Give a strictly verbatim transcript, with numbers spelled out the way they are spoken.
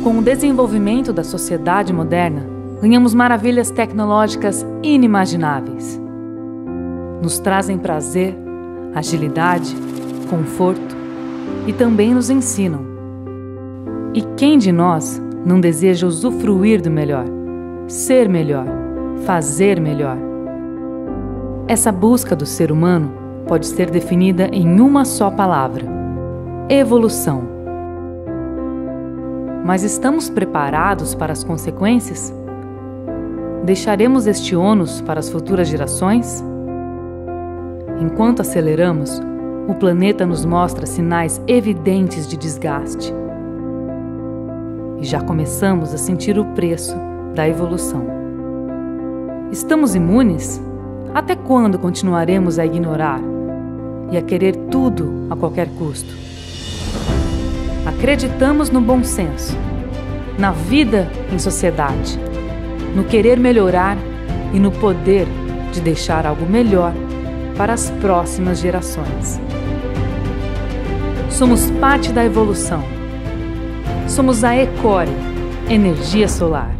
Com o desenvolvimento da sociedade moderna, ganhamos maravilhas tecnológicas inimagináveis. Nos trazem prazer, agilidade, conforto e também nos ensinam. E quem de nós não deseja usufruir do melhor, ser melhor, fazer melhor? Essa busca do ser humano pode ser definida em uma só palavra: evolução. Mas estamos preparados para as consequências? Deixaremos este ônus para as futuras gerações? Enquanto aceleramos, o planeta nos mostra sinais evidentes de desgaste. E já começamos a sentir o preço da evolução. Estamos imunes? Até quando continuaremos a ignorar e a querer tudo a qualquer custo? Acreditamos no bom senso, na vida em sociedade, no querer melhorar e no poder de deixar algo melhor para as próximas gerações. Somos parte da evolução. Somos a Ecore, energia solar.